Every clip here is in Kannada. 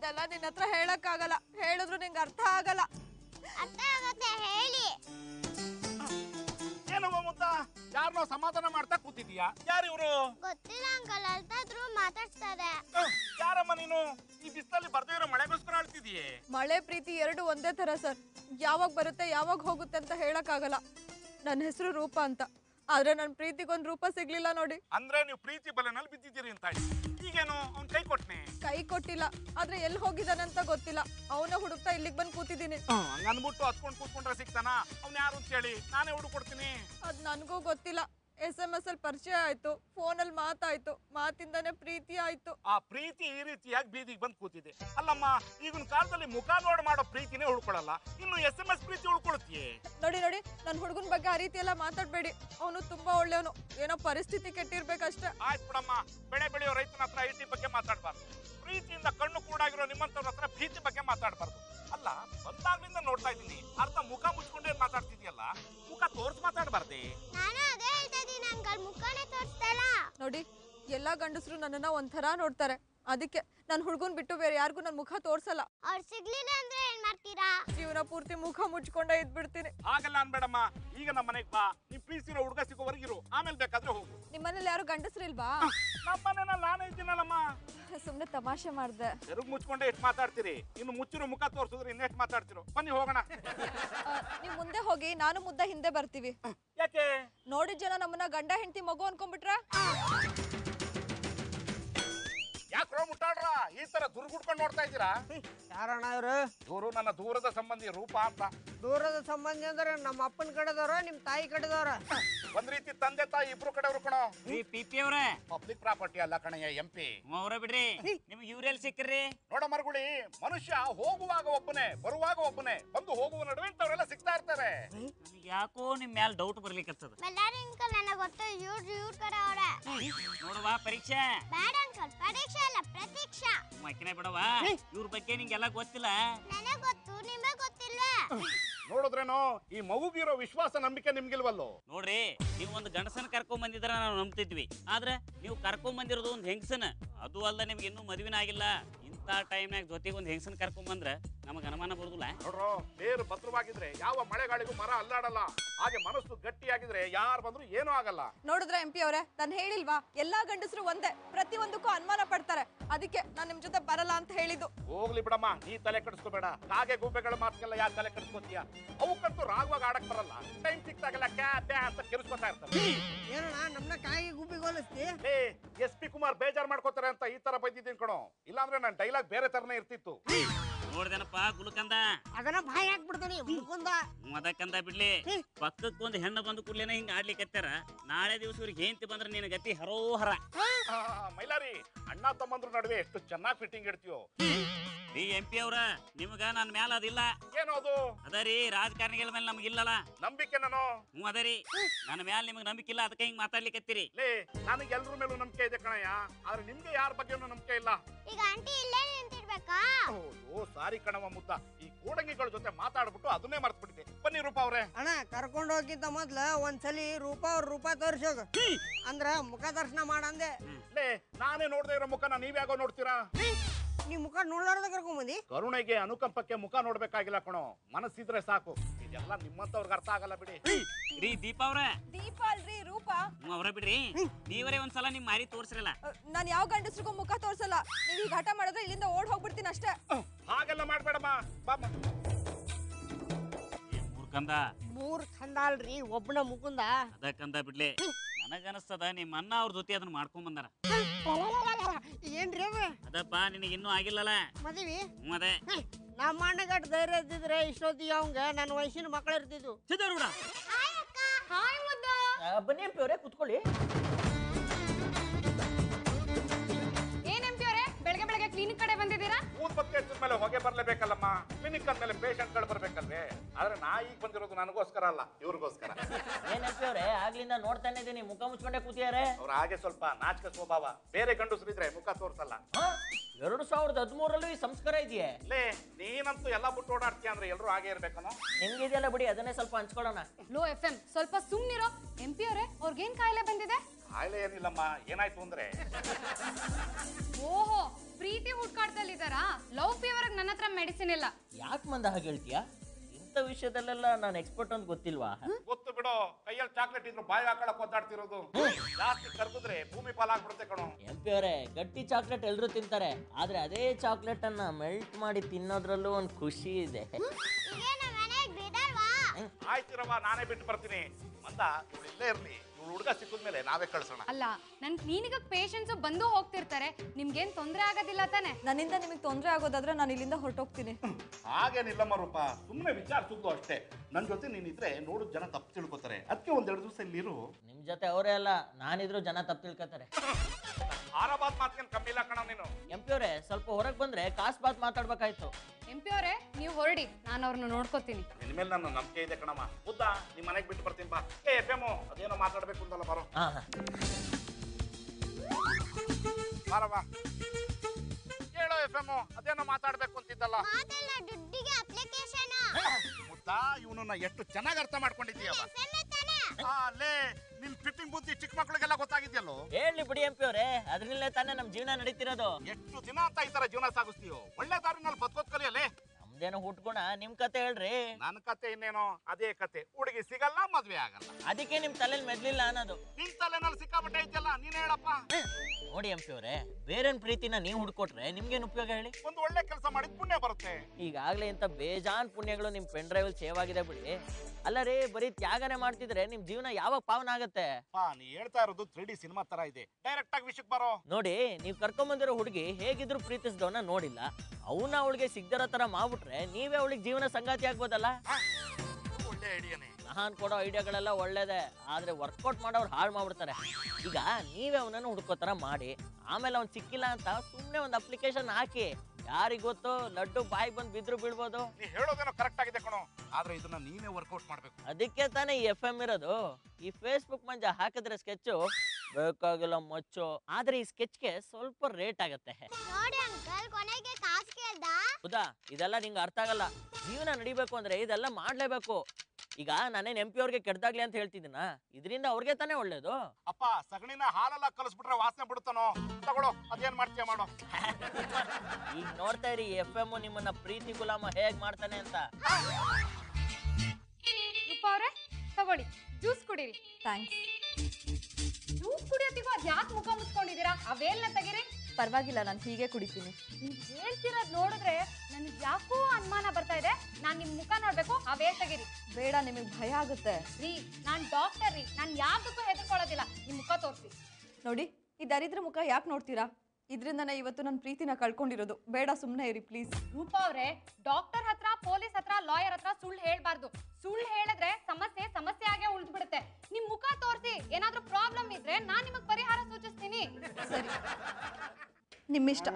ಅದೆಲ್ಲ ನಿನ್ನ ಹತ್ರ ಹೇಳಕ್ಕಾಗಲ್ಲ. ಹೇಳಿದ್ರು ನಿಂಗೆ ಅರ್ಥ ಆಗಲ್ಲ. ಅರ್ಥ ಆಗತ್ತೆ ಹೇಳಿ. ಏನವ ಮುದ್ದ ಯಾರನ್ನೋ ಸಮಾಧಾನ ಮಾಡ್ತಾ ಕೂತಿದೀಯಾ? ಯಾರು ಇವ್ರು? ಗೊತ್ತಿಲ್ಲ ಅಂಕಲ್, ಅಲ್ತಾದ್ರು ಮಾತಾಡ್ತಾರೆ. ಯಾರಮ್ಮ ನೀನು? ಈ ಬಿಸಿಲಲ್ಲಿ ಬರ್ದೇ ಇರೋ ಮಳೆಗೋಸ್ಕರ ಆಡ್ತಿದೀಯೇ? ಮಳೆ ಪ್ರೀತಿ ಎರಡು ಒಂದೇ ತರ ಸರ್. ಯಾವಾಗ ಬರುತ್ತೆ ಯಾವಾಗ ಹೋಗುತ್ತೆ ಅಂತ ಹೇಳಕ್ಕಾಗಲ್ಲ. ನನ್ನ ಹೆಸರು ರೂಪ ಅಂತ. ಆದ್ರೆ ನನ್ನ ಪ್ರೀತಿಗೊಂದು ರೂಪ ಸಿಗ್ಲಿಲ್ಲ ನೋಡಿ. ಅಂದ್ರೆ ನೀವು ಪ್ರೀತಿ ಬಲೆನಲ್ಲಿ ಬಿದ್ದಿದ್ದೀರಿ ಅಂತ ಹೇಳಿ. ಈಗೇನು ಅವ್ನ್ ಕೈ ಕೊಟ್ನೆ? ಕೈ ಕೊಟ್ಟಿಲ್ಲ, ಆದ್ರೆ ಎಲ್ಲಿ ಹೋಗಿದ್ದಾನಂತ ಗೊತ್ತಿಲ್ಲ. ಅವನ ಹುಡುಕ್ತಾ ಇಲ್ಲಿಗೆ ಬಂದು ಕೂತಿದ್ದೀನಿ. ಹಂಗನ್ಬಿಟ್ಟು ಹತ್ಕೊಂಡು ಕೂತ್ಕೊಂಡ್ರೆ ಸಿಗ್ತಾನ? ಅವ್ನು ಯಾರು ಅಂತ ಹೇಳಿ ನಾನೇ ಹುಡುಕೊಡ್ತೀನಿ. ಅದ್ ನನಗೂ ಗೊತ್ತಿಲ್ಲ. SMS ಅಲ್ಲಿ ಪರಿಚಯ ಆಯ್ತು, ಫೋನಲ್ಲಿ ಮಾತಾಯ್ತು, ಮಾತಿಂದಾನೆ ಪ್ರೀತಿ ಆಯ್ತು. ಆ ಪ್ರೀತಿ ಈ ರೀತಿಯಾಗಿ ಬೀದಿಗೆ ಬಂದು ಕೂತಿದೆ. ಅಲ್ಲಮ್ಮ, ಈಗಿನ ಕಾಲದಲ್ಲಿ ಮುಖ ನೋಡ್ ಮಾಡೋ ಪ್ರೀತಿನೇ ಉಳ್ಕೊಳಲ್ಲ, ಇನ್ನು SMS ಪ್ರೀತಿ ಉಳ್ಕೊಳ್ತೀಯೇ? ನೋಡಿ ನೋಡಿ, ನನ್ನ ಹುಡುಗನ ಬಗ್ಗೆ ಆ ರೀತಿ ಎಲ್ಲ ಮಾತಾಡ್ಬೇಡಿ. ಅವನು ತುಂಬಾ ಒಳ್ಳೆಯವನು. ಏನೋ ಪರಿಸ್ಥಿತಿ ಕೆಟ್ಟಿರ್ಬೇಕಷ್ಟೇ. ಆಯ್ತು ಬಿಡಮ್ಮ, ಬೆಳೆ ಬೆಳೆಯೋ ರೈತನ ಹತ್ರ ಐಟಿ ಬಗ್ಗೆ ಮಾತಾಡ್ಬಾರ್ದು. ಪ್ರೀತಿಯಿಂದ ಕಣ್ಣು ಕೂಡಾಗಿರೋ ನಿಮ್ಮಂತವ್ರ ಹತ್ರ ಪ್ರೀತಿ ಬಗ್ಗೆ ಮಾತಾಡ್ಬಾರ್ದು. ಅಲ್ಲ, ಬಂದಾಗ್ಲಿಂದ ನೋಡ್ತಾ ಇದ್ದೀನಿ, ಅರ್ಧ ಮುಖ ಮುಚ್ಕೊಂಡೇ ಮಾತಾಡ್ತಿದ್ಯಲ್ಲ, ಮುಖ ತೋರ್ಸ್ ಮಾತಾಡ್ಬಾರ್ದೆ? ನಾನು ಅದೇ ಹೇಳ್ತಾ ಇದ್ದೀನಿ ಅಂಕಲ್, ಮುಖನೇ ತೋರಿಸ್ತಲ್ಲ. ನೋಡಿ, ಎಲ್ಲಾ ಗಂಡಸರು ನನ್ನನ್ನ ಒಂಥರ ನೋಡ್ತಾರೆ. ಅದಕ್ಕೆ ನನ್ನ ಹುಡುಗನ್ ಬಿಟ್ಟು ಬೇರೆ ಯಾರಿಗೂ ನನ್ನ ಮುಖ ತೋರ್ಸಲ್ಲ. ಅವ್ರು ಸಿಗ್ಲಿಲ್ಲ ಅಂದ್ರೆ ಏನ್ ಮಾಡ್ತೀರಾ? ಜೀವನ ಪೂರ್ತಿ ಮುಖ ಮುಚ್ಕೊಂಡೇ ಇದ್ಬಿಡ್ತೀನಿ. ಹಾಗಲ್ಲ ಅನ್ಬೇಡಮ್ಮ, ಈಗ ನಮ್ಮ ಮನೆಗ್ ಬಾ, ನೀ ಪ್ರೀತಿಸಿರೋ ಹುಡುಗ ಸಿಗೋವರೆಗಿರು, ಆಮೇಲೆ ಬೇಕಾದ್ರೆ ಹೋಗು. ನಿಮ್ಮನೇಲಿ ಯಾರು ಗಂಡಸ್ರಿಲ್ವಾ? ನಮ್ಮ ಮನೇನ ನಾನೇ ಇದ್ದೀನಲ್ಲಮ್ಮ. ಸುಮ್ನೆ ತಮಾಷೆ ಮಾಡ್ದೆ. ಎರುಗ್ ಮುಚ್ಕೊಂಡೆ ಎಷ್ಟು ಮಾತಾಡ್ತೀರಿ? ಇನ್ನು ಮುಚ್ಚಿರೋ ಮುಖ ತೋರ್ಸಿದ್ರೆ ಇನ್ನೆಷ್ಟು ಮಾತಾಡ್ತಿರೋ? ಬನ್ನಿ ಹೋಗೋಣ. ನೀವ್ ಮುಂದೆ ಹೋಗಿ, ನಾನು ಮುದ್ದೆ ಹಿಂದೆ ಬರ್ತೀವಿ. ಯಾಕೆ? ನೋಡಿದ ಜನ ನಮ್ಮನ್ನ ಗಂಡ ಹೆಂಡತಿ ಮಗು ಅನ್ಕೊಂಡ್ಬಿಟ್ರೆ? ಯಾಕ್ರೋ ಮುಟ್ಟಾಡ್ರ ಈ ತರ ದುರ್ಗುಡ್ಕೊಂಡು ನೋಡ್ತಾ ಇದ್ದೀರಾ? ಯಾರಣ್ಣ ಇವ್ರು? ಇವರು ನನ್ನ ದೂರದ ಸಂಬಂಧಿ ರೂಪ ಅಂತ. ದೂರದ ಸಂಬಂಧಿ ಅಂದ್ರೆ ನಮ್ಮ ಅಪ್ಪನ ಕಡೆದವ್ರ ನಿಮ್ ತಾಯಿ ಕಡೆದವ್ರ? ಒಂದ್ ರೀತಿ ತಂದೆ ತಾಯಿ ಇಬ್ರು ಕಡೆಯವ್ರು ಕಣೋ. ಪಿಪಿ ಅವ್ರ ಪಬ್ಲಿಕ್ ಪ್ರಾಪರ್ಟಿ ಅಲ್ಲ ಕಣಯ್ಯ, MP. ಅವ್ರ ಬಿಡ್ರಿ, ನಿಮ್ಗೆ ಇವ್ರೆಲ್ ಸಿಕ್ಕ್ರಿ? ನೋಡ ಮರಗುಳಿ, ಮನುಷ್ಯ ಹೋಗುವಾಗ ಒಬ್ಬನೇ ಬರುವಾಗ ಒಬ್ಬನೇ, ಬಂದು ಹೋಗುವ ನಡುವೆ ಇಂಥವ್ರೆಲ್ಲ ಸಿಗ್ತಾ ಇರ್ತಾರೆ. ಯಾಕೋ ನಿಮ್ ಮ್ಯಾಲ ಡೌಟ್ ಬರ್ಲಿಕ್ಕತ್ತದ. ಬಳ್ಳಾರಿ ಅಂಕಲ್, ನನಗೆ ಗೊತ್ತು ಇವ್ರ ಕಡೆ ಅವ್ರೆ. ನೋಡುವ ಪರೀಕ್ಷೆ ಬೇಡ ಅಂಕಲ್, ಪರೀಕ್ಷೆ ಅಲ್ಲ ಪ್ರತೀಕ್ಷಾ. ಮಕ್ಕಿನ ಬಿಡವ, ಇವ್ರ ಬಗ್ಗೆ ನಿಂಗೆಲ್ಲ ಗೊತ್ತಿಲ್ಲ. ನನಗೆ ಗೊತ್ತು, ನಿಮಗೆ ಗೊತ್ತಿಲ್ವಾ? ನೋಡಿದ್ರೇನೋ ಈ ಮಗುಗಿರೋ ವಿಶ್ವಾಸ ನಂಬಿಕೆ ನಿಮ್ಗಿಲ್ವಲ್ಲೋ? ನೋಡ್ರಿ, ನೀವು ಒಂದು ಗಂಡಸನ ಕರ್ಕೊಂಡ್ ಬಂದಿದ್ರ ನಾವು ನಂಬ್ತಿದ್ವಿ. ಆದ್ರೆ ನೀವು ಕರ್ಕೊಂಡ್ ಬಂದಿರೋದು ಒಂದು ಹೆಂಗಸನ. ಅದು ಅಲ್ಲ, ನಿಮ್ಗೆ ಇನ್ನೂ ಮದುವೆನ ಆಗಿಲ್ಲ. ಇಂಥ ಟೈಮ್ನಾಗ ಜೊತೆಗೆ ಒಂದು ಹೆಂಗಸನ ಕರ್ಕೊಂಡ್ ಬಂದ್ರೆ ನಮಗ್ ಅನುಮಾನ ಬರುದಿಲ್ಲ. ನೋಡ್ರೋ, ಬೇರು ಭದ್ರವಾಗಿದ್ರೆ ಯಾವ ಮಳೆಗಾಳಿಗೂ ಮರ ಅಲ್ಲಾಡಲ್ಲ. ಹಾಗೆ ಮನಸ್ಸು ಗಟ್ಟಿಯಾಗಿದ್ರೆ ಯಾರು ಬಂದ್ರು ಏನೂ ಆಗಲ್ಲ. ನೋಡಿದ್ರ MP ಅವರೇ, ನಾನು ಹೇಳಿಲ್ವಾ, ಎಲ್ಲಾ ಗಂಡಸರು ಒಂದೇ, ಪ್ರತಿ ಒಂದಕ್ಕೂ ಅನುಮಾನ ಪಡ್ತಾರೆ. ಅದಕ್ಕೆ ನಾನು ನಿಮ್ ಜೊತೆ ಬರಲ್ಲ ಅಂತ ಹೇಳಿದ್ದು. ಹೋಗ್ಲಿ ಬಿಡಮ್ಮ, ನೀ ತಲೆ ಕೆಡಿಸ್ಕೋಬೇಡ. ಕಾಗೆ ಗೂಬೆಗಳ ಮಾತುಗೆಲ್ಲ ಯಾಕೆ ತಲೆ ಕೆಡಿಸ್ಕೋತೀಯ? ಅವಕ್ಕಂತೂ ರಾಗವಾಗಿ ಆಡಕ್ ಬರಲ್ಲ. ಟೈಮ್ ಸಿಕ್ತಾಗೆಲ್ಲ ಕ್ಯಾ ಬ್ಯಾ ಅಂತ ಕಿರಿಸ್ಕೊತಾ ಇರ್ತಾರೆ. ಏನಣ್ಣ ನಮ್ನ ಕಾಯಿಗೆ ಗುಬ್ಬಿಗೆ ಹೋಲಿಸ್ತಿ? SP ಕುಮಾರ್ ಬೇಜಾರ್ ಮಾಡ್ಕೋತಾರೆ ಅಂತ ಈ ತರ ಬೈದಿದ್ದೀನಿ ಕಣೋ. ಇಲ್ಲಾಂದ್ರೆ ನನ್ನ ಡೈಲಾಗ್ ಬೇರೆ ತರನೇ ಇರ್ತಿತ್ತು. ನೋಡ್ದೇನಪ್ಪ ಗುಲ್ಕಂದ, ಅದನ್ನ ಬಾಯಿ ಹಾಕ್ಬಿಡ್ತಾನೆ ಮುಕುಂದ. ಅದಕ್ಕಂದ ಬಿಡ್ಲಿ, ಪಕ್ಕಕ್ಕೊಂದು ಹೆಣ್ಣು ಬಂದು ಕೂಡ್ಲೇನ ಹಿಂಗ ಆಡ್ಲಿಕ್ಕತ್ತಾರ. ನಾಳೆ ದಿವಸ ಇವ್ರಿಗೆ ಹೆಂಡತಿ ಬಂದ್ರೆ ನಿನ್ನ ಗತಿ ಹರೋಹರ. ಮೈಲಾರಿ, ಅಣ್ಣ ತಮ್ಮಂದ್ರ ನಡುವೆ ಎಷ್ಟು ಚೆನ್ನಾಗಿ ಫಿಟ್ಟಿಂಗ್ ಇಡ್ತೀಯೋ. MP ಅವ್ರ, ನಿಮಗ ನನ್ನ ಮ್ಯಾಲ ಅದಿಲ್ಲ. ಏನೋದು? ಅದರಿ, ರಾಜಕಾರಣಿಗಳ ಮೇಲೆ ನಮಗಿಲ್ಲಲ್ಲ ನಂಬಿಕೆ. ನಾನು ಅದರಿ, ನನ್ನ ಮ್ಯಾಲ ನಿಮಗ್ ನಂಬಿಕೆ ಇಲ್ಲ, ಅದಕ್ಕೆ ಹಿಂಗ್ ಮಾತಾಡ್ಲಿಕ್ಕತ್ತೀರಿ. ನನಗೆ ಎಲ್ರ ಮೇಲೂ ನಂಬಿಕೆ ಇದೆ ಕಣಯ್ಯ, ಆದ್ರೆ ನಿಮ್ಗೆ ಯಾರ ಬಗ್ಗೆನೂ ನಂಬಿಕೆ ಇಲ್ಲ. ಈಗ ಆಂಟಿ ಇಲ್ಲೇ ನಿಂತಿರ್ಬೇಕಾ? ಓ ಸಾರಿ ಕಣವ ಮುದ್ದ, ಈ ಕೂಡಂಗಿಗಳ ಜೊತೆ ಮಾತಾಡ್ಬಿಟ್ಟು ಅದನ್ನೇ ಮರ್ತ್ಬಿಟ್ಟಿದೆ. ಬನ್ನಿ ರೂಪ ಅವ್ರೆ. ಅಣ್ಣ, ಕರ್ಕೊಂಡು ಹೋಗಿಂತ ಮೊದ್ಲ ಒಂದ್ಸಲಿ ರೂಪ ತೋರ್ಸೋಗ, ಅಂದ್ರ ಮುಖ ದರ್ಶನ ಮಾಡಂದೆ. ನಾನೇ ನೋಡ್ದೆ ಇರೋ ಮುಖನ ನೀವ್ಯಾಗೋ ನೋಡ್ತೀರಾ? ನೀ ಮುಖ ನೋಡ್ಲಾರ್ದ ಕರ್ಕೊಂಡ್ ಬಂದಿ? ಕರುಣೆಗೆ ಅನುಕಂಪಕ್ಕೆ ಮುಖ ನೋಡ್ಬೇಕಾಗಿಲ್ಲ ಕಣೋ, ಮನಸ್ಸಿದ್ರೆ ಸಾಕು. ಇದೆಲ್ಲ ನಿಮ್ಮಂತವ್ರಿಗೆ ಅರ್ಥ ಆಗಲ್ಲ ಬಿಡಿ. ರೀ ದೀಪ ಅವ್ರ. ದೀಪ ಅಲ್ರಿ, ರೂಪ. ಅವ್ರ ಬಿಡ್ರಿ, ನೀವರೇ ಒಂದ್ಸಲ ನಿಮ್ ಮಾರಿ ತೋರ್ಸ್ರಲ್ಲ. ನಾನು ಯಾವ ಗಂಡಸ್ರಿಗೂ ಮುಖ ತೋರ್ಸಲ್ಲ. ನೀವ್ ಈಗ ಹಠ ಮಾಡಿದ್ರೆ ಇಲ್ಲಿಂದ ಓಡ್ ಹೋಗ್ಬಿಡ್ತೀನಿ ಅಷ್ಟೇ. ಹಾಗೆಲ್ಲ ಮಾಡ್ಬೇಡಮ್ಮ, ಬಾಮ್ಮ. ಮೂರ್ಖಂದ. ಮೂರ್ಖಂದ ಅಲ್ರಿ, ಒಬ್ಬನ ಮುಕುಂದ. ಅದಕ್ಕಂದ ಬಿಡ್ಲಿ, ನನಗನಸ್ತದ ನಿಮ್ಮ ಅಣ್ಣ ಅವ್ರ ಜೊತೆ ಅದನ್ನ ಮಾಡ್ಕೊಂಡ್ ಬಂದಾರ. ಏನ್ರಿ ಅದ? ಅದಪ್ಪ, ನಿನಗೆ ಇನ್ನೂ ಆಗಿಲ್ಲಲ್ಲ ಮದ್ವಿ? ಅದೇ. ನಮ್ಮ ಅಣ್ಣಗಟ್ ಧೈರ್ಯ ಇದ್ದಿದ್ರೆ ಇಷ್ಟೊತ್ತಿಗೆ ಅವಂಗ ನನ್ನ ವಯಸ್ಸಿನ ಮಕ್ಕಳು ಇರ್ತಿದ್ವು. ಸಿದ್ಧಾರೂಢ, ಹಾಯ್ ಮುದ್ದ. ಬನ್ನಿ MP ಅವರೇ, ಕುತ್ಕೊಳ್ಳಿ. ಏನ್ MP ಅವರೇ, ಬೆಳಗ್ಗೆ ಬೆಳಗ್ಗೆ ಕ್ಲಿನಿಕ್ ಕಡೆ ಬಂದಿದ್ದೀರಾ? ಊದ್ ಬತ್ತಿ ಹಚ್ಚಿದ ಮೇಲೆ ಹೊಗೆ ಬರ್ಲೇಬೇಕಲ್ಲಮ್ಮ. ಕ್ಲಿನಿಕ್ ಅಂದ್ಮೇಲೆ ಪೇಷಂಟ್ಗಳು ಬರ್ಬೇಕಲ್ವೇ? ಆದ್ರೆ ನಾ ಈಗ ಬಂದಿರೋದು ನನಗೋಸ್ಕರ ಅಲ್ಲ, ಇವ್ರಿಗೋಸ್ಕರ. ಏನ್ MP ಅವರೇ, ಆಗ್ಲಿಂದ ನೋಡ್ತಾನೆ ಇದೀನಿ, ಮುಖ ಮುಚ್ಕೊಂಡೆ ಕೂತಿದ್ದಾರೆ. ಅವ್ರ ಹಾಗೆ ಸ್ವಲ್ಪ ನಾಚಿಕೆ ಸ್ವಭಾವ. ಬೇರೆ ಗಂಡಸರಿದ್ರೆ ಮುಖ ತೋರ್ಸಲ್ಲ. 2013 ಈ ಸಂಸ್ಕಾರ ಇದೆಯೇ? ನೀನಂತೂ ಎಲ್ಲ ಬಿಟ್ಟು ಓಡಾಡ್ತೀಯ ಅಂದ್ರೆ ಎಲ್ರು ಹಾಗೆ ಇರ್ಬೇಕನೋ. ನಿಮ್ಗಿದೆಯಲ್ಲ ಬಿಡಿ, ಅದನ್ನೇ ಸ್ವಲ್ಪ ಹಂಚ್ಕೊಳ್ಳೋಣ. ಲೋ FM, ಸ್ವಲ್ಪ ಸುಮ್ನಿರೋ. MP ಅವರೇ, ಅವ್ರಿಗೇನ್ ಕಾಯಿಲೆ ಬಂದಿದೆ? ಕಾಯಿಲೆ ಏನಿಲ್ಲಮ್ಮ, ಏನಾಯ್ತು ಅಂದ್ರೆ ಓಹೋ, ಪ್ರೀತಿ ಹುಡ್ಕಾಡ್ದಲ್ಲಿದ್ದಾರಾ? ಲವ್ ಫೀವರ್ ನನ್ನ ಹತ್ರ ಮೆಡಿಸಿನ್ ಇಲ್ಲ. ಯಾಕೆ ಮಂದ ಹಾಗೆ ಹೇಳ್ತೀಯಾ? ಇಂಥ ವಿಷಯದಲ್ಲೆಲ್ಲ ನಾನು ಎಕ್ಸ್ಪರ್ಟ್ ಅಂತ ಗೊತ್ತಿಲ್ವಾ? ಗೊತ್ತು ಬಿಡು, ಕೈಯಲ್ಲಿ ಚಾಕ್ಲೇಟ್ ಇದ್ರು ಬಾಯಿ ಹಾಕೊಳಕ್ ಒದ್ದಾಡ್ತಿರೋದು. ಜಾಸ್ತಿ ಕರ್ಗುದ್ರೆ ಭೂಮಿ ಪಾಲಾಗ್ಬಿಡುತ್ತೆ ಕಣೋ. MP ಅವರೇ, ಗಟ್ಟಿ ಚಾಕ್ಲೇಟ್ ಎಲ್ಲರೂ ತಿಂತಾರೆ, ಆದ್ರೆ ಅದೇ ಚಾಕ್ಲೇಟ್ ಅನ್ನ ಮೆಲ್ಟ್ ಮಾಡಿ ತಿನ್ನೋದ್ರಲ್ಲೂ ಒಂದು ಖುಷಿ ಇದೆ. ಆಯ್ತಿರವ, ನಾನೇ ಬಿಟ್ಟು ಬರ್ತೀನಿ. ಮಂದ ಇವಳು ಇಲ್ಲೇ ಇರ್ಲಿ, ಇವಳು ಹುಡುಗ ಸಿಕ್ಕಿದ್ಮೇಲೆ ನಾವೇ ಕಳ್ಸೋಣ. ಅಲ್ಲ, ನನ್ ಕ್ಲಿನಿಕ್ ಪೇಷಂಟ್ಸ್ ಬಂದು ಹೋಗ್ತಿರ್ತಾರೆ, ನಿಮ್ಗೇನ್ ತೊಂದ್ರೆ ಆಗೋದಿಲ್ಲ ತಾನೆ? ನನ್ನಿಂದ ನಿಮಗೆ ತೊಂದರೆ ಆಗೋದಾದ್ರೆ ನಾನು ಇಲ್ಲಿಂದ ಹೊರಟೋಗ್ತೀನಿ. ಹಾಗೇನಿಲ್ಲಮ್ಮ ರೂಪ, ಸುಮ್ಮನೆ ವಿಚಾರಿಸುದು ಅಷ್ಟೇ. ನನ್ನ ಜೊತೆ ನೀನಿದ್ರೆ ನೋಡು ಜನ ತಪ್ಪು ತಿಳ್ಕೊತಾರೆ, ಅದಕ್ಕೆ ಒಂದೆರಡು ದಿವಸ ಇಲ್ಲಿರು. ನಿಮ್ ಜೊತೆ ಅವರೇ ಅಲ್ಲ, ನಾನಿದ್ರು ಜನ ತಪ್ಪು ತಿಳ್ಕೊತಾರೆ. ಆರಾಬಾದ್ ಮಾತೇನು ಕಮ್ಮಿ ಇಲ್ಲ ಕಣ ನೀನು. MP ಅವರೇ, ಸ್ವಲ್ಪ ಹೊರಗೆ ಬಂದ್ರೆ ಕಾಸ್ ಬಾತ್ ಮಾತಾಡ್ಬೇಕಾಯ್ತು. MP ಅವರೇ, ನೀವು ಹೊರಡಿ, ನಾನು ಅವ್ರನ್ನ ನೋಡ್ಕೋತೀನಿ. ನಿನ್ಮೇಲೆ ನನ್ನ ನಂಬಿಕೆ ಇದೆ ಕಣಮ್ಮ. ಬುದ್ಧ, ನಿಮ್ಮ ಮನೆಗೆ ಬಿಟ್ಟು ಬರ್ತೀನಿ ಬಾ. FM ಅದೇನೋ ಮಾತಾಡ್ಬೇಕು ಅಂತಲ್ಲ, ಬರೋ ಬಾರವಾ. ಹೇಳೋ FM, ಅದೇನೋ ಮಾತಾಡ್ಬೇಕು ಅಂತಿದ್ದಲ್ಲ. ಮುದ್ದ, ಇವನನ್ನ ಎಷ್ಟು ಚೆನ್ನಾಗಿ ಅರ್ಥ ಮಾಡ್ಕೊಂಡಿದ್ದೀಯವ. ಲೇ, ನಿನ್ ಫಿಟ್ಟಿಂಗ್ ಬುದ್ಧಿ ಚಿಕ್ಕ ಮಕ್ಳಿಗೆಲ್ಲ ಗೊತ್ತಾಗಿದ್ಯಲ್ಲೋ. ಹೇಳಿ ಬಿಡಿ MP ಅವರೇ, ಅದ್ರಲ್ಲೇ ತಾನೇ ನಮ್ ಜೀವನ ನಡೀತಿರೋದು. ಎಷ್ಟು ದಿನ ಅಂತ ಈ ತರ ಜೀವನ ಸಾಗಿಸ್ತೀಯೋ? ಒಳ್ಳೆ ದಾರಿನಲ್ಲಿ ಬದುಕೋದ್ ಕಲಿಯಲೇ. ನಮ್ದೇನೋ ಹುಟ್ಗುಣ, ನಿಮ್ ಕತೆ ಹೇಳ್ರಿ. ನನ್ನ ಕತೆ ಇನ್ನೇನೋ ಅದೇ ಕತೆ. ಹುಡುಗಿ ಸಿಗಲ್ಲ, ಮದ್ವೆ ಆಗಲ್ಲ. ಅದಕ್ಕೆ ನಿಮ್ ತಲೆಯಲ್ಲಿ ಮೆದ್ಲಿಲ್ಲ ಅನ್ನೋದು. ನಿನ್ ತಲೆನಲ್ಲಿ ಸಿಕ್ಕಾಪಟ್ಟೆ ಐತಲ್ಲ, ನೀನ್ ಹೇಳಪ್ಪ. ನೋಡಿ MP ಅವರೇ, ಬೇರೆನ್ ಪ್ರೀತಿನ ನೀವು ಹುಡ್ಕೊಟ್ರೆ ನಿಮ್ಗೇನು ಉಪಯೋಗ ಹೇಳಿ? ಒಂದು ಒಳ್ಳೆ ಕೆಲಸ ಮಾಡಿದ್ ಪುಣ್ಯ ಬರುತ್ತೆ. ಈಗಾಗ್ಲೇ ಇಂತ ಬೇಜಾನ್ ಪುಣ್ಯಗಳು ನಿಮ್ ಪೆನ್ ಡ್ರೈವ್ ಸೇವ್ ಆಗಿದೆ ಬಿಡಿ. ಅಲ್ಲ ರೀ, ಬರೀ ತ್ಯಾಗನೆ ಮಾಡ್ತಿದ್ರೆ ನಿಮ್ ಜೀವನ ಯಾವಾಗ ಪಾವನ ಆಗತ್ತೆ? ನೀ ಹೇಳ್ತಾ ಇರೋದು 3D ಸಿನಿಮಾ ತರ ಇದೆ. ಡೈರೆಕ್ಟ್ ಆಗಿ ವಿಷಯಕ್ಕೆ ಬರೋ. ನೋಡಿ, ನೀವ್ ಕರ್ಕೊಂಬಂದಿರೋ ಹುಡುಗಿ ಹೇಗಿದ್ರು ಪ್ರೀತಿಸಿದವನ್ನ ನೋಡಿಲ್ಲ, ಅವನ್ನ ಅವಳಿಗೆ ಸಿಗ್ದಿರೋ ತರ ಮಾಡ್ಬಿಟ್ರೆ ನೀವೇ ಅವಳಿಗೆ ಜೀವನ ಸಂಗಾತಿ ಆಗ್ಬೋದಲ್ಲ. ಒಳ್ಳೆ ಐಡಿಯಾನೇ. ನಾನ್ ಕೊಡೋ ಐಡಿಯಾಗಳೆಲ್ಲ ಒಳ್ಳೇದೇ, ಆದ್ರೆ ವರ್ಕೌಟ್ ಮಾಡೋರು ಹಾಳು ಮಾಡ್ಬಿಡ್ತಾರೆ. ಈಗ ನೀವೇ ಅವನನ್ನು ಹುಡ್ಕೋ ತರ ಮಾಡಿ, ಆಮೇಲೆ ಅವ್ನು ಸಿಕ್ಕಿಲ್ಲ ಅಂತ ಸುಮ್ನೆ ಒಂದು ಅಪ್ಲಿಕೇಶನ್ ಹಾಕಿ. ಯಾರಿಗ್ ಗೊತ್ತು, ಲಡ್ಡು ಬಾಯಿಗೆ ಬಂದು ಬಿದ್ರು ಬೀಳ್ಬೋದು. ನೀ ಹೇಳೋದೇನೋ ಕರೆಕ್ಟ್ ಆಗಿದೆ ಕಣೋ, ಆದ್ರೆ ಇದನ್ನ ನೀನೇ ವರ್ಕೌಟ್ ಮಾಡ್ಬೇಕು. ಅದಕ್ಕೆ ತಾನೇ ಈ FM ಇರೋದು. ಈ ಫೇಸ್ಬುಕ್ ಮಂಜ ಹಾಕಿದ್ರೆ ಸ್ಕೆಚ್ ಬೇಕಾಗಿಲ್ಲ ಮಚ್ಚು, ಆದ್ರೆ ಈ ಸ್ಕೆಚ್ಗೆ ಸ್ವಲ್ಪ ರೇಟ್ ಆಗತ್ತೆ. ಹೌದಾ? ಇದೆಲ್ಲ ನಿಂಗೆ ಅರ್ಥ ಆಗಲ್ಲ. ಜೀವನ ನಡಿಬೇಕು ಅಂದ್ರೆ ಇದೆಲ್ಲ ಮಾಡ್ಲೇಬೇಕು. ಈಗ ನಾನೇನ್ MP ಅವ್ರಿಗೆ ಕೆಡ್ದಾಗ್ಲಿ ಅಂತ ಹೇಳ್ತಿದ್ದೀನ, ಇದರಿಂದ ಅವ್ರಿಗೆ ತಾನೇ ಒಳ್ಳೇದು. ಅಪ್ಪ, ಸಗಣಿನ ಹಾಲೆಲ್ಲ ಕಲಿಸ್ಬಿಟ್ರೆ ವಾಸನೆ ಬಿಡುತ್ತಾನೋ. ತಗೊಳ್ಳೋ, ಅದೇನ್ ಮಾಡ್ತೀಯ ಮಾಡೋ. ಈಗ ನೋಡ್ತಾ ಇರಿ FM ನಿಮ್ಮನ್ನ ಪ್ರೀತಿ ಗುಲಾಮ ಹೇಗ್ ಮಾಡ್ತಾನೆ ಅಂತ. ರೂಪ ಅವ್ರೆ, ತಗೊಳ್ಳಿ, ಜ್ಯೂಸ್ ಕುಡೀರಿ. ಥ್ಯಾಂಕ್ಸ್. ಜ್ಯೂಸ್ ಕುಡಿಯೋತಿಗೂ ಅದ್ ಯಾಕೆ ಮುಖ ಮುಚ್ಕೊಂಡಿದ್ದೀರಾ? ಅವೇಲ್ನ ತೆಗೀರಿ. ಪರವಾಗಿಲ್ಲ, ನಾನು ಹೀಗೆ ಕುಡಿತೀನಿ. ನೀವ್ ಹೇಳ್ತಿರೋದ್ ನೋಡಿದ್ರೆ ನನಗೆ ಯಾಕೋ ಅನುಮಾನ ಬರ್ತಾ ಇದೆ. ನಾನ್ ನಿಮ್ ಮುಖ ನೋಡ್ಬೇಕು, ಅವೇಲ್ ತೆಗೀರಿ. ಬೇಡ, ನಿಮಗೆ ಭಯ ಆಗುತ್ತೆ. ರೀ, ನಾನ್ ಡಾಕ್ಟರ್ ರೀ, ನಾನ್ ಯಾವ್ದಕ್ಕೂ ಹೆದರ್ಕೊಳ್ಳೋದಿಲ್ಲ. ನಿಮ್ ಮುಖ ತೋರಿಸಿ. ನೋಡಿ, ಈ ದರಿದ್ರ ಮುಖ ಯಾಕೆ ನೋಡ್ತೀರಾ? ಇದರಿಂದನೇ ಇವತ್ತು ನನ್ನ ಪ್ರೀತಿನ ಕಳ್ಕೊಂಡಿರೋದು. ಬೇಡ, ಸುಮ್ಮನೆ ಇರಿ ಪ್ಲೀಸ್. ರೂಪ ಅವ್ರೆ, ಡಾಕ್ಟರ್ ಹತ್ರ, ಪೊಲೀಸ್ ಹತ್ರ, ಲಾಯರ್ ಹತ್ರ ಸುಳ್ಳು ಹೇಳ್ಬಾರ್ದು. ಸುಳ್ಳು ಹೇಳಿದ್ರೆ ಸಮಸ್ಯೆ ಆಗೇ ಉಳಿದ್ಬಿಡುತ್ತೆ. ನಿಮ್ ಮುಖ ತೋರಿಸಿ. ಏನಾದ್ರೂ ಪ್ರಾಬ್ಲಮ್ ಇದ್ರೆ ನಾನ್ ನಿಮಗ್ ಪರಿಹಾರ ಸೂಚಿಸ್ತೀನಿ. ಸರಿ, ನಿಮ್ಮಿಷ್ಟ.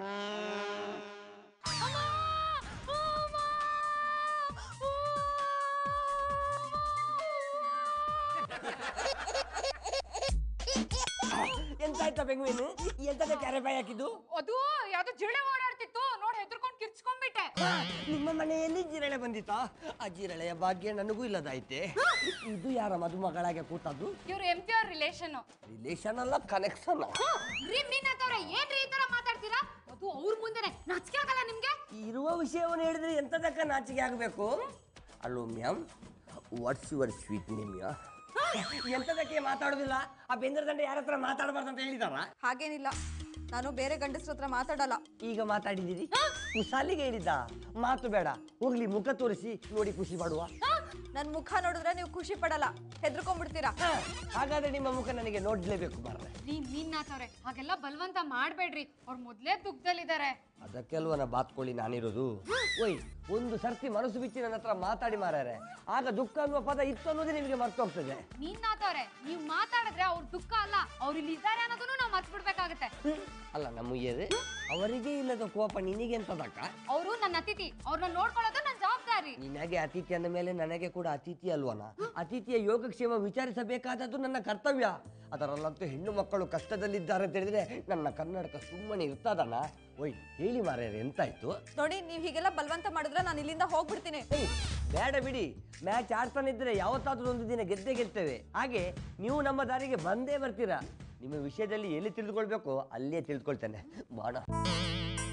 ಎಂತಾಯ್ತಾ ಬೆಂಗುವಿನ? ಎಂತದ ಕ್ಯಾರೆ ಬಾಯಿ ಹಾಕಿದ್ದು? ಅದು ಯಾವ್ದೋ ಜಿರಳೆ ಓಡಾಡ್ತಿತ್ತು ನೋಡಿ, ಹೆದರ್ಕೊಂಡು ಕಿರ್ಚ್ಕೊಂಡ್ಬಿಟ್ಟೆ. ನಿಮ್ಮ ಮನೆಯಲ್ಲಿ ಜಿರಳೆ ಬಂದಿತ್ತಾ? ಆ ಜಿರಳೆಯ ಭಾಗ್ಯ ನನಗೂ ಇಲ್ಲದಾಯ್ತೆ. ಇದು ಯಾರ ಮದುಮಗಳಾಗೆ ಕೂತದ್ದು? ಇವ್ರು MP ಅವ್ರ ರಿಲೇಷನ್. ರಿಲೇಷನ್ ಅಲ್ಲ, ಕನೆಕ್ಷನ್. ರೀ ಮೀನಾಥವ್ರೆ, ಏನ್ರಿ ಈ ತರ ಮಾತಾಡ್ತೀರಾ? ಅದು ಅವ್ರ ಮುಂದೆನೆ ನಾಚಿಕೆ ಆಗಲ್ಲ ನಿಮ್ಗೆ? ಇರುವ ವಿಷಯವನ್ನು ಹೇಳಿದ್ರೆ ಎಂತದಕ್ಕ ನಾಚಿಕೆ ಆಗಬೇಕು? Hello ma'am, what's your sweet name? ಎಂತದಕ್ಕೆ ಮಾತಾಡೋದಿಲ್ಲ? ಆ ಬೆಂದ್ರ ದಂಡ ಯಾರ ಹತ್ರ ಮಾತಾಡಬಾರ್ದು ಅಂತ ಹೇಳಿದಾರ? ಹಾಗೇನಿಲ್ಲ, ನಾನು ಬೇರೆ ಗಂಡಸ್ರ ಹತ್ರ ಮಾತಾಡಲ್ಲ. ಈಗ ಮಾತಾಡಿದ್ದೀರಿ, ಕುಸಾಲಿಗೆ ಹೇಳಿದ್ದ ಮಾತು ಬೇಡ. ಹೋಗ್ಲಿ, ಮುಖ ತೋರಿಸಿ ನೋಡಿ ಖುಷಿ ಪಡುವ. ನನ್ನ ಮುಖ ನೋಡಿದ್ರೆ ನೀವು ಖುಷಿ ಪಡಲ್ಲ, ಹೆದರ್ಕೊಂಡ್ಬಿಡ್ತೀರಾ. ಹಾಗಾದ್ರೆ ನಿಮ್ಮ ಮುಖ ನನಗೆ ನೋಡ್ಲೇಬೇಕು ಮಾರ್ರೆ. ರೀ ಮೀನಾಥವ್ರೆ, ಹಾಗೆಲ್ಲ ಬಲವಂತ ಮಾಡ್ಬೇಡ್ರಿ. ಅವ್ರು ಮೊದ್ಲೇ ದುಃಖದಲ್ಲಿದ್ದಾರೆ. ಅದಕ್ಕೆಲ್ವನ ಬಾತ್ಕೊಳ್ಳಿ ನಾನಿರೋದು. ಓಯ್, ಒಂದು ಸರ್ತಿ ಮನಸ್ಸು ಬಿಚ್ಚಿ ನನ್ನ ಹತ್ರ ಮಾತಾಡಿ ಮಾರಾರೆ, ಆಗ ದುಃಖ ಅನ್ನುವ ಪದ ಇತ್ತು ಅನ್ನೋದೇ ನಿಮಗೆ ಮರ್ತೋಗ್ತದೆ. ಮೀನಾಥವ್ರೆ, ನೀವು ಮಾತಾಡಿದ್ರೆ ಅವ್ರ ದುಃಖ ಅಲ್ಲ, ಅವ್ರು ಇಲ್ಲಿ ಇದ್ದಾರೆ ಅನ್ನೋದನ್ನು ನಾವು ಮರ್ತು ಬಿಡ್ಬೇಕಾಗತ್ತೆ. ಅಲ್ಲ, ನಮಗೆ ಅವರಿಗೆ ಇಲ್ಲದ ಕೋಪ ನಿನಗೆ ಎಂತದಕ್ಕ? ಅವರು ನನ್ನ ಅತಿಥಿ, ಅವ್ರನ್ನ ನೋಡ್ಕೊಳ್ಳೋದು ನನ್ನ ಜವಾಬ್ದಾರಿ. ನಿನಗೆ ಅತಿಥಿ ಅಂದ ಮೇಲೆ ನನಗೆ ಕೂಡ ಅತಿಥಿ ಅಲ್ವನ? ಅತಿಥಿಯ ಯೋಗಕ್ಷೇಮ ವಿಚಾರಿಸಬೇಕಾದದ್ದು ನನ್ನ ಕರ್ತವ್ಯ. ಅದರಲ್ಲಂತೂ ಹೆಣ್ಣು ಮಕ್ಕಳು ಕಷ್ಟದಲ್ಲಿದ್ದಾರೆ ಅಂತ ಹೇಳಿದ್ರೆ ನನ್ನ ಕನ್ನಡಕ ಸುಮ್ಮನೆ ಇರ್ತದನ? ಓಯ್, ಹೇಳಿ ಮಾರ್ಯಾರ, ಎಂತಾಯ್ತು? ನೋಡಿ, ನೀವು ಹೀಗೆಲ್ಲ ಬಲವಂತ ಮಾಡಿದ್ರೆ ನಾನು ಇಲ್ಲಿಂದ ಹೋಗ್ಬಿಡ್ತೀನಿ. ಬೇಡ ಬಿಡಿ, ಮ್ಯಾಚ್ ಆಡ್ತಾನೆ ಇದ್ರೆ ಯಾವತ್ತಾದ್ರೂ ಒಂದು ದಿನ ಗೆದ್ದೇ ಗೆಲ್ತೇವೆ. ಹಾಗೆ ನೀವು ನಮ್ಮ ದಾರಿಗೆ ಬಂದೇ ಬರ್ತೀರಾ. ನಿಮ್ಮ ವಿಷಯದಲ್ಲಿ ಎಲ್ಲಿ ತಿಳಿದುಕೊಳ್ಬೇಕು ಅಲ್ಲೇ ತಿಳಿದುಕೊಳ್ತೇನೆ. ಮಾಡ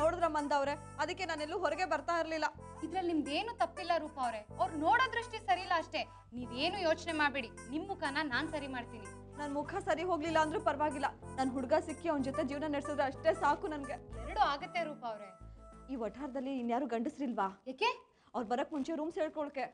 ನೋಡಿದ್ರ ಮಂದವ್ರೆ, ಅದಕ್ಕೆ ನಾನೆಲ್ಲೂ ಹೊರಗೆ ಬರ್ತಾ ಇರ್ಲಿಲ್ಲ. ಇದ್ರಲ್ಲಿ ನಿಮ್ದೇನು ತಪ್ಪಿಲ್ಲ ರೂಪ ಅವ್ರೆ, ಅವ್ರು ನೋಡೋ ದೃಷ್ಟಿ ಸರಿ ಇಲ್ಲ ಅಷ್ಟೇ. ನೀವೇನು ಯೋಚನೆ ಮಾಡ್ಬೇಡಿ, ನಿಮ್ ಮುಖನ ನಾನ್ ಸರಿ ಮಾಡ್ತೀನಿ. ನನ್ ಮುಖ ಸರಿ ಹೋಗ್ಲಿಲ್ಲ ಅಂದ್ರೂ ಪರವಾಗಿಲ್ಲ, ನನ್ ಹುಡುಗ ಸಿಕ್ಕಿ ಅವನ ಜೊತೆ ಜೀವನ ನಡೆಸಿದ್ರೆ ಅಷ್ಟೇ ಸಾಕು ನನ್ಗೆ. ಎರಡು ಆಗತ್ತೆ ರೂಪ ಅವ್ರೆ. ಈ ವಠಾರದಲ್ಲಿ ಇನ್ಯಾರು ಗಂಡಸ್ರಿಲ್ವಾ? ಯಾಕೆ? ಅವ್ರು ಬರಕ್ ಮುಂಚೆ ರೂಮ್ಸ್ ಹೇಳ್ಕೊಳಕ್ಕೆ.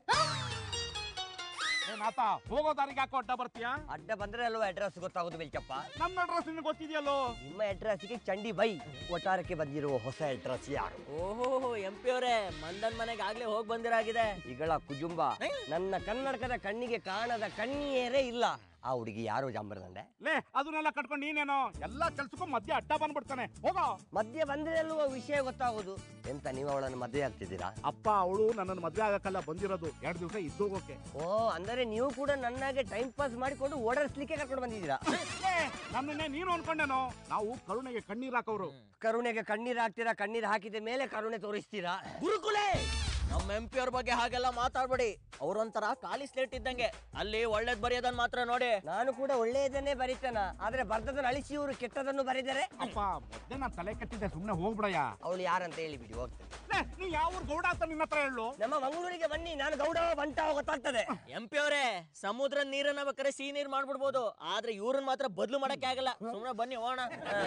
ನಾಥ, ಹೋಗೋ ದಾರಿಗೆ ಯಾಕೋ ಅಡ್ಡ ಬರ್ತೀಯಾ? ಅಡ್ಡ ಬಂದ್ರೆ ಅಲ್ವಾ ಅಡ್ರೆಸ್ ಗೊತ್ತಾಗೋದು ಬೆಲ್ಚಪ್ಪ. ನನ್ನ ಅಡ್ರೆಸ್ ನಿನ್ಗೆ ಗೊತ್ತಿದೆಯಲ್ಲೋ. ನಿಮ್ಮ ಅಡ್ರೆಸ್ಗೆ ಚಂಡಿ ಬೈ. ಒಟ್ಟಾರಕ್ಕೆ ಬಂದಿರುವ ಹೊಸ ಅಡ್ರೆಸ್ ಯಾರು? ಓಹೋ MP ಅವರೇ, ಮಂದನ್ ಮನೆಗೆ ಆಗ್ಲೇ ಹೋಗಿ ಬಂದಿರಾಗಿದೆ. ಈಗಳ ಕುಜುಂಬ. ನನ್ನ ಕನ್ನಡಕದ ಕಣ್ಣಿಗೆ ಕಾಣದ ಕಣ್ಣಿಯರೇ ಇಲ್ಲ. ಆ ಹುಡುಗಿ ಯಾರು ಜಾಂಬರದಂಡೆ? ಲೇ, ಅದನ್ನೆಲ್ಲ ಕಟ್ಕೊಂಡು ನೀನೇನೋ ಎಲ್ಲಾ ಕೆಲ್ಸಕ್ಕೂ ಮಧ್ಯೆ ಅಡ್ಡ ಬಂದ್ಬಿಡ್ತಾನೆ. ಹೋಗೋ. ಮಧ್ಯೆ ಬಂದ್ರೆ ಅಲ್ವಾ ವಿಷಯ ಗೊತ್ತಾಗೋದು. ಎಂತ ನೀವು ಅವಳನ್ನು ಮದುವೆ ಆಗ್ತಿದ್ದೀರಾ? ಅಪ್ಪ, ಅವಳು ನನ್ನನ್ನು ಮದ್ವೆ ಆಗಕ್ಕೆಲ್ಲ ಬಂದಿರೋದು 2 ದಿವಸ ಇದ್ದೋಗೋಕೆ. ಓ, ಅಂದರೆ ನೀವು ಕೂಡ ನನ್ನಾಗೆ ಟೈಮ್ ಪಾಸ್ ಮಾಡಿಕೊಂಡು ಓಡಾಡಿಸ್ಲಿಕ್ಕೆ ಕರ್ಕೊಂಡು ಬಂದಿದ್ದೀರಾ? ನನ್ನನ್ನೇ ನೀನು ಅನ್ಕೊಂಡೇನೋ. ನಾವು ಕರುಣೆಗೆ ಕಣ್ಣೀರ್ ಹಾಕೋರು. ಕರುಣೆಗೆ ಕಣ್ಣೀರ್ ಹಾಕ್ತೀರಾ, ಕಣ್ಣೀರ್ ಹಾಕಿದ ಮೇಲೆ ಕರುಣೆ ತೋರಿಸ್ತೀರಾ? ಗುರುಕುಲೇ, ನಮ್ಮ MP ಅವ್ರ ಬಗ್ಗೆ ಹಾಗೆಲ್ಲ ಮಾತಾಡ್ಬೇಡಿ. ಅವ್ರೊಂಥರ ಖಾಲಿ ಸ್ಲೇಟ್ ಇದ್ದಂಗೆ, ಅಲ್ಲಿ ಒಳ್ಳೇದ್ ಬರೆಯೋದನ್ನ ಮಾತ್ರ ನೋಡಿ. ನಾನು ಕೂಡ ಒಳ್ಳೆಯದನ್ನೇ ಬರೀತಾನ, ಆದ್ರೆ ಬರ್ದದನ್ನು ಅಳಿಸಿ ಇವರು ಕೆಟ್ಟದನ್ನು ಬರೀತಾರೆ. ಅಪ್ಪ, ಮೊದ್ಲೇ ನಾನು ತಲೆ ಕೆಟ್ಟಿದ್ದೆ, ಸುಮ್ನೆ ಹೋಗ್ಬಿಡಯ್ಯ. ಅವಳು ಯಾರಂತ ಹೇಳಿಬಿಡಿ, ಹೋಗ್ತೇನೆ. ನೀ ಯಾವ ಗೌಡ ಅಂತ ನಿನ್ನ ಹತ್ರ ಹೇಳು. ನಮ್ಮ ಮಂಗಳೂರಿಗೆ ಬನ್ನಿ, ನಾನು ಗೌಡ ಬಂಟ ಗೊತ್ತಾಗ್ತದೆ. MP ಅವರೇ, ಸಮುದ್ರ ನೀರನ್ನ ಬೇಕಾದ್ರೆ ಸಿಹಿ ನೀರ್ ಮಾಡ್ಬಿಡ್ಬೋದು, ಆದ್ರೆ ಇವ್ರನ್ನ ಮಾತ್ರ ಬದಲು ಮಾಡಕ್ಕೆ ಆಗಲ್ಲ. ಸುಮ್ನೆ ಬನ್ನಿ ಹೋಗೋಣ.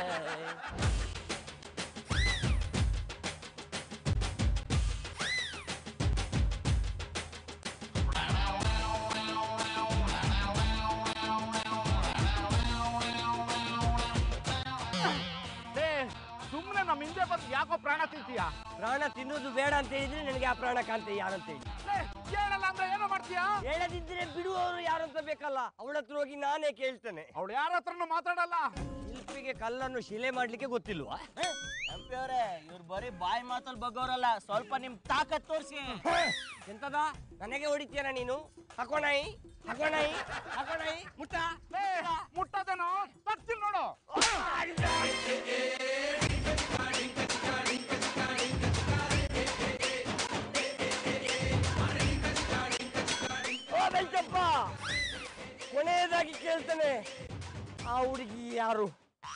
ಸುಮ್ನೆ ನಮ್ಮ ಹಿಂದೆ ಬಂದು ಯಾಕೋ ಪ್ರಾಣ ತಿಂತೀಯಾ? ಪ್ರಾಣ ತಿನ್ನೋದು ಬೇಡ ಅಂತ ಹೇಳಿದ್ರೆ ನನಗೆ ಆ ಪ್ರಾಣ ಕಾಣ್ತೆ ಯಾರಂತ ಹೇಳಿ. ಹೇಳಲ್ಲ ಅಂದ್ರೆ ಏನೋ ಮಾಡ್ತೀಯಾ? ಹೇಳದಿದ್ರೆ ಬಿಡುವವರು ಯಾರಂತ ಬೇಕಲ್ಲ, ಅವಳ ಹತ್ರ ಹೋಗಿ ನಾನೇ ಕೇಳ್ತೇನೆ. ಅವಳು ಯಾರ ಹತ್ರನು ಮಾತಾಡಲ್ಲ. ಶಿಲ್ಪಿಗೆ ಕಲ್ಲನ್ನು ಶಿಲೆ ಮಾಡ್ಲಿಕ್ಕೆ ಗೊತ್ತಿಲ್ವಾ? MP ಅವರೇ, ಇವ್ರು ಬರೀ ಬಾಯಿ ಮಾತಲ್ಲಿ ಬಗ್ಗೋರಲ್ಲ, ಸ್ವಲ್ಪ ನಿಮ್ ತಾಕತ್ ತೋರಿಸಿ. ಎಂತದ ನನಗೆ ಹೊಡಿತೀಯನ ನೀನು? ಹಾಕೋಣಾಯಿ ಹಾಕೋಣಾಯಿ ಹಾಕೋಣಾಯಿ ಮುಟ್ಟ ಮುಟ್ಟದೇನೋ ತಗ್ತೀನಿ ನೋಡು. ಓ ಬೆಲ್ಚಪ್ಪ, ಕೊನೆಯದಾಗಿ ಕೇಳ್ತೇನೆ, ಆ ಹುಡುಗಿ ಯಾರು?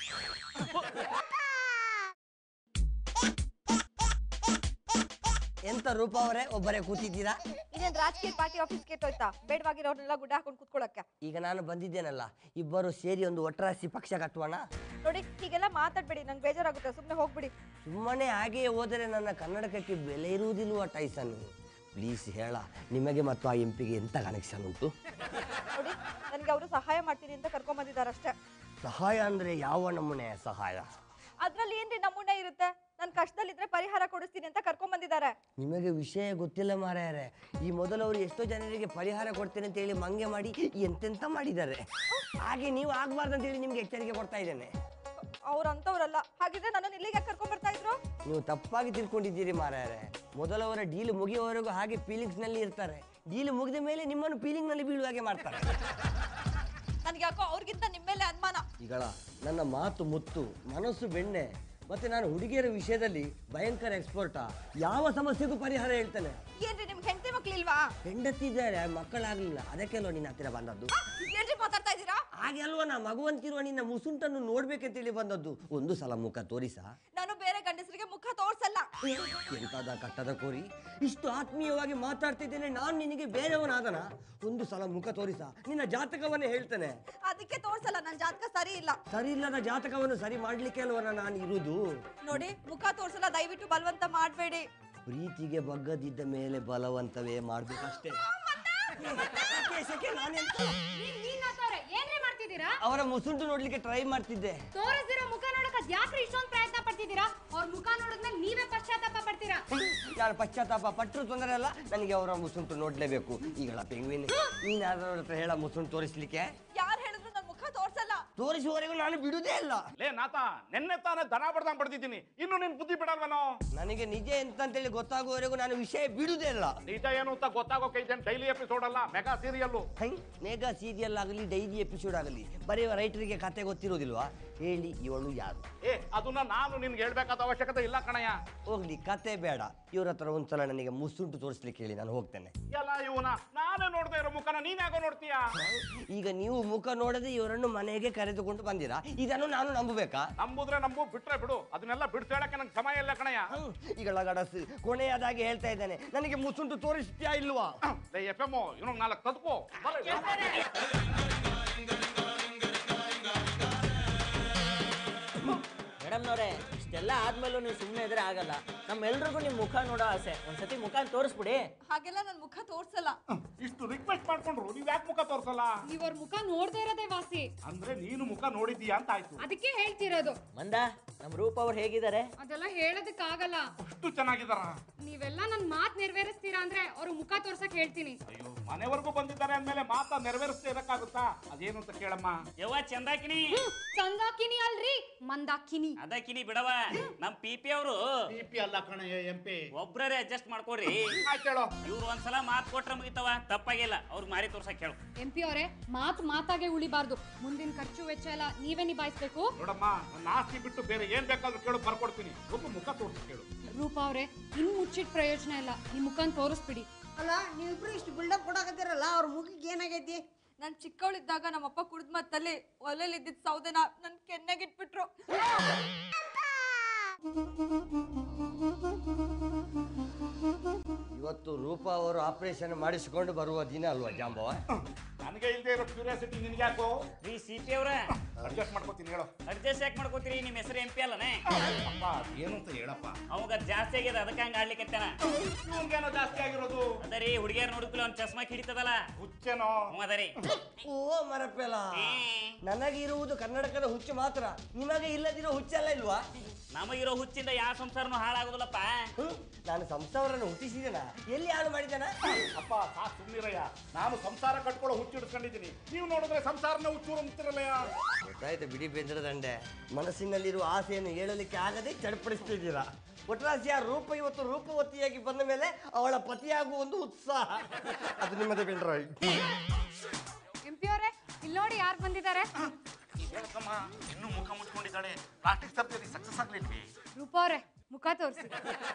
ಎಂತ ರೂಪ ಅವರೇ ಒಬ್ಬರೇ ಕೂತಿದ್ದೀರಾ? ಇದೇನ್ ರಾಜಕೀಯ ಪಾರ್ಟಿ ಆಫೀಸ್ ಕೆಟ್ಟೋಯ್ತಾ? ಬೇಡವಾಗಿರೋರ್ನೆಲ್ಲ ಗುಡ್ಡ ಹಾಕೊಂಡು ಕೂತ್ಕೊಳ್ಳಕ್ಕೆ. ಈಗ ನಾನು ಬಂದಿದ್ದೇನಲ್ಲ, ಇಬ್ಬರು ಸೇರಿ ಒಂದು ಒಟ್ರಾಸಿ ಪಕ್ಷ ಕಟ್ಟುವಣ. ನೋಡಿ, ಹೀಗೆಲ್ಲ ಮಾತಾಡ್ಬೇಡಿ, ನಂಗೆ ಬೇಜಾರಾಗುತ್ತೆ, ಸುಮ್ಮನೆ ಹೋಗ್ಬಿಡಿ. ಸುಮ್ಮನೆ ಹಾಗೆಯೇ ಹೋದರೆ ನನ್ನ ಕನ್ನಡಕಕ್ಕೆ ಬೆಲೆ ಇರುವುದಿಲ್ವ ಟೈಸನ್? ಪ್ಲೀಸ್ ಹೇಳ, ನಿಮಗೆ ಮತ್ತು ಆ MP ಗೆ ಎಂತ ಕನೆಕ್ಷನ್ ಉಂಟು? ನೋಡಿ, ನನಗೆ ಅವರು ಸಹಾಯ ಮಾಡ್ತೀನಿ ಅಂತ ಕರ್ಕೊಂಡ್ ಬಂದಿದ್ದಾರಷ್ಟೇ. ಸಹಾಯ ಅಂದ್ರೆ ಯಾವ ನಮೂನೆ ಸಹಾಯ? ಅದ್ರಲ್ಲಿ ಏನ್ರಿ ನಮೂನೆ ಇರುತ್ತೆ? ನನ್ ಕಷ್ಟದಲ್ಲಿದ್ರೆ ಪರಿಹಾರ ಕೊಡಿಸ್ತೀನಿ ಅಂತ ಕರ್ಕೊಂಡ್ ಬಂದಿದ್ದಾರೆ. ನಿಮಗೆ ವಿಷಯ ಗೊತ್ತಿಲ್ಲ ಮಾರಾಯರೆ. ಈ ಮೊದಲು ಅವರು ಎಷ್ಟೋ ಜನರಿಗೆ ಪರಿಹಾರ ಕೊಡ್ತೇನೆ ಅಂತ ಹೇಳಿ ಮಂಗೆ ಮಾಡಿ ಎಂತೆಂತ ಮಾಡಿದ್ದಾರೆ. ಹಾಗೆ ನೀವು ಆಗ್ಬಾರ್ದು ಅಂತ ಹೇಳಿ ನಿಮ್ಗೆ ಎಚ್ಚರಿಕೆ ಕೊಡ್ತಾ ಇದ್ದೇನೆ. ಅವ್ರಂತವ್ರಲ್ಲ. ಹಾಗಿದ್ರೆ ನನ್ನನ್ನು ಇಲ್ಲಿಗೆ ಕರ್ಕೊಂಡ್ ಬರ್ತಾ ಇದ್ರು? ನೀವು ತಪ್ಪಾಗಿ ತಿಳ್ಕೊಂಡಿದ್ದೀರಿ ಮಾರಾಯರೆ. ಮೊದಲವರ ಡೀಲ್ ಮುಗಿಯುವವರೆಗೂ ಹಾಗೆ ಫೀಲಿಂಗ್ಸ್ ನಲ್ಲಿ ಇರ್ತಾರೆ. ಡೀಲ್ ಮುಗಿದ ಮೇಲೆ ನಿಮ್ಮನ್ನು ಫೀಲಿಂಗ್ ನಲ್ಲಿ ಬೀಳುವಾಗೆ ಮಾಡ್ತಾರೆ. ನನ್ಗೆ ಯಾಕೋ ಅವ್ರಿಗಿಂತ ನಿಮ್ಮ ಮೇಲೆ ಅನುಮಾನ. ಈಗಳ ನನ್ನ ಮಾತು ಮುತ್ತು, ಮನಸ್ಸು ಬೆಣ್ಣೆ, ಮತ್ತೆ ನಾನು ಹುಡುಗಿಯರ ವಿಷಯದಲ್ಲಿ ಭಯಂಕರ ಎಕ್ಸ್ಪರ್ಟಾ. ಯಾವ ಸಮಸ್ಯೆಗೂ ಪರಿಹಾರ ಹೇಳ್ತೇನೆ. ಏನ್ರಿ ನಿಮ್ಗೆ ಹೆಂಡತಿ ಮಕ್ಳಿಲ್ವಾ? ಹೆಂಡತಿದ್ದಾರೆ, ಮಕ್ಕಳಾಗ್ಲಿಲ್ಲ, ಅದಕ್ಕೆಲ್ವ ನಿನ್ನ ಹತ್ತಿರ ಬಂದದ್ದು. ಏನ್ರಿ ಮಾತಾಡ್ತಾ ಇದ್ದೀರಾ? ಹಾಗೆ ಅಲ್ವಾ, ನಾ ಮಗುವಂತಿರುವ ನಿನ್ನ ಮುಸುಂಟನ್ನು ನೋಡ್ಬೇಕಂತೇಳಿ ಬಂದದ್ದು. ಒಂದು ಸಲ ಮುಖ ತೋರಿಸ. ನಾನು ಬೇರೆ ಗಂಡಸರಿಗೆ ಮುಖ ತೋರ್ಸಲ್ಲ. ಎಂತಾದ ಕಟ್ಟದ ಕೋರಿ, ಇಷ್ಟು ಆತ್ಮೀಯವಾಗಿ ಮಾತಾಡ್ತಿದ್ದೇನೆ, ನಾನು ನಿನಗೆ ಬೇರೆಯವನಾದನ? ಒಂದು ಸಲ ಮುಖ ತೋರಿಸ, ನಿನ್ನ ಜಾತಕವನ್ನೇ ಹೇಳ್ತೇನೆ. ಅದಕ್ಕೆ ತೋರ್ಸಲ್ಲ, ನನ್ನ ಜಾತಕ ಸರಿ ಇಲ್ಲ. ಸರಿ ಇಲ್ಲದ ಜಾತಕವನ್ನು ಸರಿ ಮಾಡ್ಲಿಕ್ಕೆ ಅಲ್ವನ ನಾನು ಇರುವುದು. ನೋಡಿ, ಮುಖ ತೋರ್ಸಲ್ಲ, ದಯವಿಟ್ಟು ಬಲವಂತ ಮಾಡ್ಬೇಡಿ. ಪ್ರೀತಿಗೆ ಬಗ್ಗದಿದ್ದ ಮೇಲೆ ಬಲವಂತವೇ ಮಾಡ್ಬೇಕಷ್ಟೇ. ಏನ್ರಿ ಮಾಡ್ತಿದ್ದೀರಾ? ಅವರ ಮುಸುಂಟು ನೋಡ್ಲಿಕ್ಕೆ ಟ್ರೈ ಮಾಡ್ತಿದ್ದೆ. ತೋರಿಸಿರೋ ಮುಖ ನೋಡಕ್ ಯಾಕ್ರಿ ಇಷ್ಟೊಂದು ಪ್ರಯತ್ನ ಪಡ್ತಿದ್ದೀರಾ? ಅವ್ರ ಮುಖ ನೋಡಿದ್ಮೇಲೆ ನೀವೇ ಪಶ್ಚಾತ್ತಾಪ ಪಡ್ತೀರಾ. ಯಾರು ಪಶ್ಚಾತ್ತಾಪ ಪಟ್ಟರು ತೊಂದರೆ ಅಲ್ಲ, ನನಗೆ ಅವರ ಮುಸುಂಟು ನೋಡ್ಲೇಬೇಕು. ಈಗಳ ಪೆಂಗ್ವಿನ್, ನೀನ್ ಯಾರ ಹತ್ರ ಹೇಳ ಮುಸುಂಟು ತೋರಿಸ್ಲಿಕ್ಕೆ? ಯಾರು ಹೇಳಿದ್ರು ನನ್ನ ಮುಖ ತೋರ್ಸಲ್ಲ. ತೋರಿಸುವವರೆಗೂ ನಾನು ಬಿಡುದೇ ಇಲ್ಲ. ಲೇ ನಾಥ, ನೆನ್ನೆ ತಾನೇ ದನ ಬಡ್ದಂಗ್ ಬಡ್ದಿದ್ದೀನಿ, ಇನ್ನು ನಿನ್ ಬುದ್ಧಿ ಬಿಡಲ್ವನೋ? ನನಗೆ ನಿಜ ಎಂತಂತೇಳಿ ಗೊತ್ತಾಗುವವರೆಗೂ ನಾನು ವಿಷಯ ಬಿಡುದೇ ಇಲ್ಲ. ನಿಜ ಏನು ಅಂತ ಗೊತ್ತಾಗೋಕೆ ಇದೇನು ಡೈಲಿ ಎಪಿಸೋಡ್ ಅಲ್ಲ, ಮೆಗಾ ಸೀರಿಯಲ್ಲು. ಮೇಗಾ ಸೀರಿಯಲ್ ಆಗಲಿ, ಡೈಲಿ ಎಪಿಸೋಡ್ ಆಗಲಿ, ಬರೆಯುವ ರೈಟರಿಗೆ ಕತೆ ಗೊತ್ತಿರೋದಿಲ್ವಾ? ಹೇಳಿ, ಇವಳು ಯಾರು? ಅದನ್ನ ನಾನು ನಿನ್ಗೆ ಹೇಳ್ಬೇಕಾದ ಅವಶ್ಯಕತೆ ಇಲ್ಲ ಕಣಯ್ಯ. ಹೋಗ್ಲಿ, ಕತೆ ಬೇಡ. ಇವ್ರ ಹತ್ರ ಒಂದ್ಸಲ ನನಗೆ ಮುಸುಂಟು ತೋರಿಸ್ಲಿಕ್ಕೆ ಹೇಳಿ, ನಾನು ಹೋಗ್ತೇನೆ. ಎಲ್ಲ ಇವನ ನಾನೇ ನೋಡ್ದೆ ಇರೋ ಮುಖನ ನೀನ್ ಯಾಕೋ ನೋಡ್ತೀಯಾ? ಈಗ ನೀವು ಮುಖ ನೋಡದೆ ಇವರನ್ನು ಮನೆಗೆ ಕರೆದುಕೊಂಡು ಬಂದಿರಾ, ಇದನ್ನು ನಾನು ನಂಬಬೇಕಾ? ನಂಬುದ್ರೆ ನಂಬು, ಬಿಟ್ರೆ ಬಿಡು. ಅದನ್ನೆಲ್ಲ ಬಿಡ್ತು ಹೇಳಕ್ಕೆ ನಂಗೆ ಸಮಯ ಇಲ್ಲ ಕಣಯ್ಯ. ಈಗಳ ಗಡಸು ಕೊನೆಯದಾಗಿ ಹೇಳ್ತಾ ಇದ್ದಾನೆ, ನನಗೆ ಮುಸುಂಟು ತೋರಿಸ್ತೀಯಾ ಇಲ್ವಾ? ಎಫ್ ಎಮ್ ಇನ್ನೊಂದು 4 ತದ್ಕೋ. ಮೇಡಮ್ನವ್ರೆ, ಇಷ್ಟೆಲ್ಲ ಆದ್ಮೇಲೂ ನೀವು ಸುಮ್ಮನೆ ಇದ್ರೆ ಆಗಲ್ಲ. ನಮ್ಮೆಲ್ರಿಗೂ ನಿಮ್ ಮುಖ ನೋಡೋ ಆಸೆ. ಒಂದ್ಸತಿ ಮುಖ ತೋರಿಸ್ಬಿಡಿ. ಹಾಗೆಲ್ಲ ನನ್ ಮುಖ ತೋರ್ಸಲ್ಲ. ಇಷ್ಟು ರಿಕ್ವೆಸ್ಟ್ ಮಾಡ್ಕೊಂಡ್ರು ನೀವ್ ಯಾಕೆ ಮುಖ ತೋರ್ಸಲ್ಲ? ನೀವ್ ಅವ್ರ ಮುಖ ನೋಡ್ದೇ ಇರೋದೇ ವಾಸಿ. ಅಂದ್ರೆ ನೀನು ಮುಖ ನೋಡಿದೀಯಾ ಅಂತ ಆಯ್ತು. ಅದಕ್ಕೆ ಹೇಳ್ತಿರೋದು. ಮಂದ, ನಮ್ ರೂಪ ಅವ್ರು ಹೇಗಿದ್ದಾರೆ? ಅದೆಲ್ಲ ಹೇಳೋದಕ್ಕಾಗಲ್ಲ. ಅಷ್ಟು ಚೆನ್ನಾಗಿದಾರ? ನೀವೆಲ್ಲ ನನ್ ಮಾತ್ ನೆರವೇರಿಸ್ತೀರಾ ಅಂದ್ರೆ ಅವ್ರ ಮುಖ ತೋರ್ಸಕ್ ಹೇಳ್ತೀನಿ. ಅಯ್ಯೋ, ಮನೆವರೆಗೂ ಬಂದಿದ್ದಾರೆ ಅಂದ್ಮೇಲೆ ಮಾತಾ ನೆರವೇರಿಸ್ತಾ ಇರಕ್ಕಾಗುತ್ತಾ? ಅದೇನು ಅಂತ ಕೇಳಮ್ಮ. ಯವ್ವ ಚಂದಾಕಿನಿ. ಚಂದಾಕಿನಿ ಅಲ್ರಿ, ಮಂದಾಕಿನಿ. ಅದಕ್ಕಿನಿ ಬಿಡವ. ನಮ್ ಪಿ ಅವರು ಪಿ ಅಲ್ಲ ಕಣಯ್ಯ, MP. ಒಬ್ರೇ ಅಡ್ಜಸ್ಟ್ ಮಾಡ್ಕೊಡ್ರಿ. ಆಯ್ತು ಹೇಳೋ. ಇವ್ರು ಒಂದ್ಸಲ ಮಾತ್ ಕೊಟ್ರ ಮುಗಿತವ, ತಪ್ಪಾಗಿಲ್ಲ. ಅವ್ರಿಗೆ ಮಾರಿ ತೋರ್ಸಕ್ ಹೇಳು. MP ಅವರೇ, ಮಾತಾಗೆ ಉಳಿಬಾರ್ದು. ಮುಂದಿನ ಖರ್ಚು ವೆಚ್ಚ ಎಲ್ಲ ನೀವೇ ನಿಭಾಯಿಸ್ಬೇಕು. ನೋಡಮ್ಮ, ನನ್ನ ಆಸ್ತಿ ಬಿಟ್ಟು ಬೇರೆ ಏನ್ ಬೇಕಾದ್ರೂ ಕೇಳು, ಬರ್ಕೊಡ್ತೀನಿ. ಒಬ್ಬ ಮುಖ ತೋರಿಸಿ ಕೇಳು. ರೂಪಾ ಅವರೇ, ಇನ್ ಮುಚ್ಚಿಟ್ ಪ್ರಯೋಜನ ಇಲ್ಲ. ನಿಮ್ ಮುಖನ್ ತೋರಿಸ್ಬಿಡಿ. ಅಲ್ಲ, ನೀವಿಬ್ರು ಇಷ್ಟು ಬಿಲ್ಡಪ್ ಕೊಡಕತ್ತೀರಲ್ಲ, ಅವ್ರ ಮುಖಕ್ಕೆ ಏನಾಗೈತಿ? ನಾನ್ ಚಿಕ್ಕವಳಿದ್ದಾಗ ನಮ್ಮಪ್ಪ ಕುಡ್ದ್ ಮತ್ತಲ್ಲಿ ಒಲೆಯಲ್ಲಿ ಇದ್ದಿದ್ ಸೌದೆನ ನನ್ ಕೆನ್ನೆಗಿಟ್ಬಿಟ್ರು. ಇವತ್ತು ರೂಪ ಅವರು ಆಪರೇಷನ್ ಮಾಡಿಸಿಕೊಂಡು ಬರುವ ದಿನ ಅಲ್ವಾ ಜಾಂಬವ? ನನಗೆ ಇಲ್ಲದೆ ಇರೋ ಕ್ಯೂರಿಯಾಸಿಟಿ ನಿನ್ಗೆ ಯಾಕೋ? ರೀ CP ಅವ್ರ, ಅಡ್ಜಸ್ಟ್ ಮಾಡ್ಕೋತೀನಿ ಹೇಳೋ. ಅಡ್ಜಸ್ಟ್ ಯಾಕೆ ಮಾಡ್ಕೋತೀರಿ? ನಿಮ್ ಹೆಸರು MP ಅಲ್ಲನೇ? ಅಪ್ಪ, ಏನು ಅಂತ ಹೇಳಪ್ಪ. ಅವಾಗ ಜಾಸ್ತಿ ಆಗ್ಯದ, ಅದಕ್ಕೆ ಹಂಗ ಆಡ್ಲಿಕ್ಕೆ. ಇವನ್ಗೇನೋ ಜಾಸ್ತಿ ಆಗಿರೋದು? ಅದರಿ ಹುಡುಗಿಯರ್ ನೋಡಿದ್ಕೂಲ ಅವ್ನ ಚಸ್ಮಾ ಹಿಡಿತದಲ್ಲ, ಹುಚ್ಚೇನೋ? ಅದರಿ. ಓ ಮರಪೆಲ, ನನಗಿರುವುದು ಕನ್ನಡಕದ ಹುಚ್ಚು ಮಾತ್ರ, ನಿಮಗೆ ಇಲ್ಲದಿರೋ ಹುಚ್ಚಲ್ಲ ಇಲ್ವಾ? ನಮಗಿರೋ ಹುಚ್ಚಿಂದ ಯಾವ ಸಂಸಾರನು ಹಾಳಾಗುದಿಲ್ಲಪ್ಪ. ನಾನು ಸಂಸಾರವನ್ನು ಹುಟ್ಟಿಸಿದನ, ಎಲ್ಲಿ ಹಾಳು ಮಾಡಿದನ? ಅಪ್ಪ, ಸಾಕು ಸುಮ್ಮನಿರಯ್ಯ. ನಾನು ಸಂಸಾರ ಕಟ್ಕೊಳ್ಳೋ ಹುಚ್ಚು ಹಿಡ್ಕೊಂಡಿದ್ದೀನಿ. ನೀವು ನೋಡಿದ್ರೆ ಸಂಸಾರನ ಹುಚ್ಚೂರು ಅಂತಿರಲ್ಲಯ್ಯ. ಗೊತ್ತಾಯ್ತು ಬಿಡಿ ಬೆಂದ್ರದಂಡೆ. ಮನಸ್ಸಿನಲ್ಲಿರುವ ಆಸೆಯನ್ನು ಹೇಳಲಿಕ್ಕೆ ಆಗದೆ ಚಡಪಡಿಸ್ತಿದ್ದೀರಾ. ಒಟ್ರಾಸಿಯ ರೂಪ ಇವತ್ತು ರೂಪವತಿಯಾಗಿ ಬಂದ ಮೇಲೆ ಅವಳ ಪತಿಯಾಗುವ ಒಂದು ಉತ್ಸಾಹ, ಅದು ನಿಮ್ಮದೇ ಬೆಂಡ್ರಾಯ್. MP ಅವರೇ, ಇಲ್ಲಿ ನೋಡಿ ಯಾರು ಬಂದಿದ್ದಾರೆ. ಹೇಳ್ಕಮ್ಮ, ಇನ್ನೂ ಮುಖ ಮುಚ್ಕೊಂಡಿದ್ದಾಳೆ. ಪ್ಲಾಸ್ಟಿಕ್ ಸರ್ಜರಿ ಸಕ್ಸಸ್ ಆಗ್ಲಿಲ್ವಿ? ರೂಪಾ ಅವರೇ, ಮುಖ ತೋರಿಸಿ.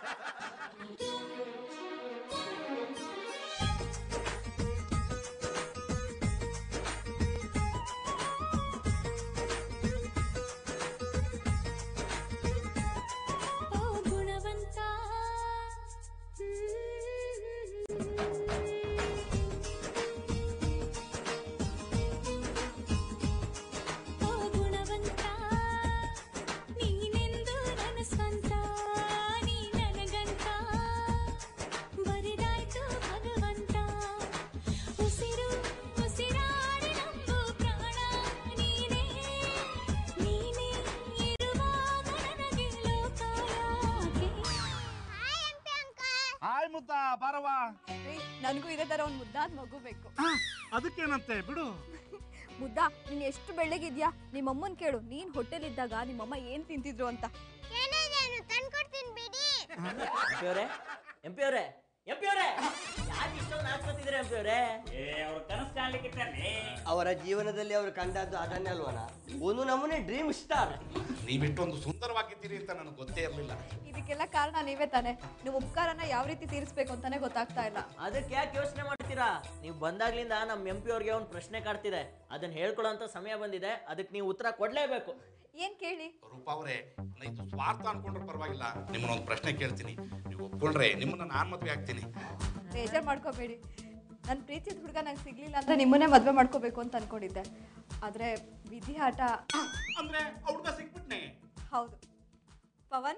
ಹಾಯ್ ಮುದ್ದ, ಬಾರವಾ. ನನಗೂ ಇದೇ ತರ ಒಂದ್ ಮುದ್ದಾದ ಮಗು ಬೇಕು. ಅದಕ್ಕೇನಂತೆ ಬಿಡು. ಮುದ್ದ, ನೀನ್ ಎಷ್ಟು ಬೆಳ್ಳಗಿದ್ಯಾ? ನಿಮ್ಮಮ್ಮನ್ ಕೇಳು, ನೀನ್ ಹೋಟೆಲ್ ಇದ್ದಾಗ ನಿಮ್ಮಮ್ಮ ಏನ್ ತಿಂತಿದ್ರು ಅಂತ. ತಂದ್ಕೊಡ್ತೀನಿ ಬಿಡಿ. MP ಅವರೇ, ಯಾಕೆ ಇಷ್ಟೊಂದು ನಾಚ್ಕೊತಿದ್ರೆ MP ಅವರೇ? ಅವ್ರ ಕನಸು ಕಾಣ್ಲಿಕ್ಕೆ. ಅವರ ಜೀವನದಲ್ಲಿ ಅವರು ಕಂಡದ್ದು ಅದನ್ನೇ ಅಲ್ವನ, ಒಂದು ನಮೂನೆ ಡ್ರೀಮ್ ಸ್ಟಾರ್. ನೀವಿಷ್ಟೊಂದು ಸುಂದರವಾಗಿದ್ದೀರಿ ಅಂತ ನನಗೆ ಗೊತ್ತೇ ಇರಲಿಲ್ಲ. ಇದಕ್ಕೆಲ್ಲ ಕಾರಣ ನೀವೇ ತಾನೆ. ನೀವು ಉಪಕಾರನ ಯಾವ ರೀತಿ ತೀರಿಸ್ಬೇಕು ಅಂತಾನೆ ಗೊತ್ತಾಗ್ತಾ ಇಲ್ಲ. ಅದಕ್ಕೆ ಯಾಕೆ ಯೋಚನೆ ಮಾಡ್ತೀರಾ? ನೀವು ಬಂದಾಗ್ಲಿಂದ ನಮ್ಮ MP ಅವ್ರಿಗೆ ಒಂದು ಪ್ರಶ್ನೆ ಕಾಡ್ತಿದೆ. ಅದನ್ನ ಹೇಳ್ಕೊಳ್ಳೋಂಥ ಸಮಯ ಬಂದಿದೆ. ಅದಕ್ಕೆ ನೀವು ಉತ್ತರ ಕೊಡ್ಲೇಬೇಕು. ಏನ್ ಕೇಳಿ? ರೂಪ ಅವರೇ, ಇದು ಸ್ವಾರ್ಥ ಅನ್ಕೊಂಡ್ರೆ ಪರವಾಗಿಲ್ಲ, ನಿಮ್ಮನ್ನೊಂದು ಪ್ರಶ್ನೆ ಕೇಳ್ತೀನಿ. ನೀವು ಒಪ್ಕೊಂಡ್ರೆ ನಿಮ್ಮನ್ನ ನಾನು ಮದುವೆ ಆಗ್ತೀನಿ. ಬೇಜಾರ್ ಮಾಡ್ಕೋಬೇಡಿ. ನನ್ನ ಪ್ರೀತಿದ ಹುಡುಗ ನಂಗೆ ಸಿಗ್ಲಿಲ್ಲ ಅಂದ್ರೆ ನಿಮ್ಮನ್ನೇ ಮದ್ವೆ ಮಾಡ್ಕೋಬೇಕು ಅಂತ ಅನ್ಕೊಂಡಿದ್ದೆ. ಆದ್ರೆ ವಿಧಿ ಆಟ. ಅಂದ್ರೆ ಹುಡುಗ ಸಿಕ್ಬಿಟ್ನೆ? ಹೌದು ಪವನ್.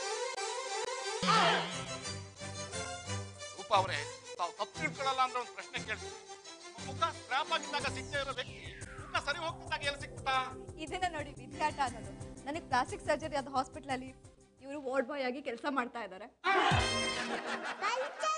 ರೂಪ ಅವರೇ, ತಾವು ತಪ್ಪು ತಿಳ್ಕೊಳ್ಳಲ್ಲ ಅಂದ್ರೆ ಒಂದು ಪ್ರಶ್ನೆ ಕೇಳ್ತೀನಿ. ಮುಖ ಸ್ಕ್ರಾಪ್ ಆಗಿದ್ದಾಗ ಸಿಕ್ಕೇ ಇರೋ ವ್ಯಕ್ತಿ ಮುಖ ಸರಿ ಹೋಗ್ತಿದ್ದಾಗ ಎಲ್ಲಿ ಸಿಕ್ಬಿಟ್ಟ? ಇದನ್ನ ನೋಡಿ ವಿಧಿ ಆಟ ಅನ್ನೋದು. ನನಗೆ ಪ್ಲಾಸ್ಟಿಕ್ ಸರ್ಜರಿ ಆದ ಹಾಸ್ಪಿಟಲ್ ಅಲ್ಲಿ ಇವರು ವಾರ್ಡ್ ಬಾಯ್ ಆಗಿ ಕೆಲಸ ಮಾಡ್ತಾ ಇದ್ದಾರೆ.